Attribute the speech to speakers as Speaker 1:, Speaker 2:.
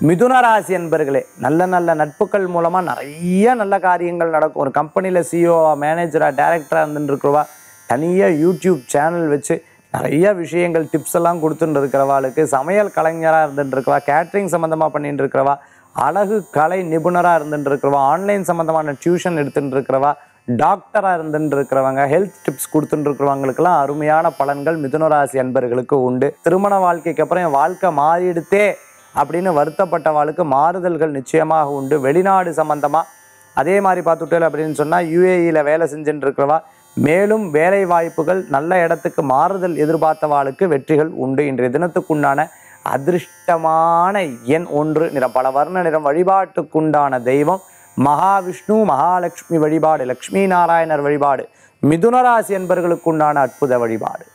Speaker 1: மிதுன ராசி என்பர்களே, நல்ல நல்ல நட்புகள் மூலமா நிறைய நல்ல காரியங்கள் நடக்கும். ஒரு கம்பெனியில் சிஇஓவா, மேனேஜரா, டைரக்டராக இருந்துருக்கிறவா, தனியாக யூடியூப் சேனல் வச்சு நிறைய விஷயங்கள் டிப்ஸ் எல்லாம் கொடுத்துட்டு இருக்கிறவாளுக்கு, சமையல் கலைஞராக இருந்துட்டு இருக்கிறவா, கேட்ரிங் சம்மந்தமாக பண்ணிட்டு இருக்கிறவா, அழகு கலை நிபுணராக இருந்துட்டு இருக்கிறவா, ஆன்லைன் சம்மந்தமான டியூஷன் எடுத்துட்டு இருக்கிறவா, டாக்டராக இருந்துட்டு இருக்கிறவங்க, ஹெல்த் டிப்ஸ் கொடுத்துட்டு இருக்கிறவங்களுக்கெல்லாம் அருமையான பலன்கள் மிதுனராசி அன்பர்களுக்கு உண்டு. திருமண வாழ்க்கைக்கு அப்புறம் என் வாழ்க்கை மாறிடுத்தே அப்படின்னு வருத்தப்பட்டவாளுக்கு மாறுதல்கள் நிச்சயமாக உண்டு. வெளிநாடு சம்பந்தமாக அதே மாதிரி பார்த்துட்டேன் அப்படின்னு சொன்னால் யுஏஇயில் வேலை செஞ்சுட்டு இருக்கிறவா மேலும் வேலை வாய்ப்புகள் நல்ல இடத்துக்கு மாறுதல் எதிர்பார்த்தவாளுக்கு வெற்றிகள் உண்டு. இன்றைய தினத்துக்குண்டான அதிர்ஷ்டமான எண் 1 நிறம் பல வர்ண நிறம். வழிபாட்டுக்குண்டான தெய்வம் மகாவிஷ்ணு, மகாலட்சுமி வழிபாடு, லக்ஷ்மி நாராயணர் வழிபாடு மிதுனராசி என்பர்களுக்குண்டான அற்புத வழிபாடு.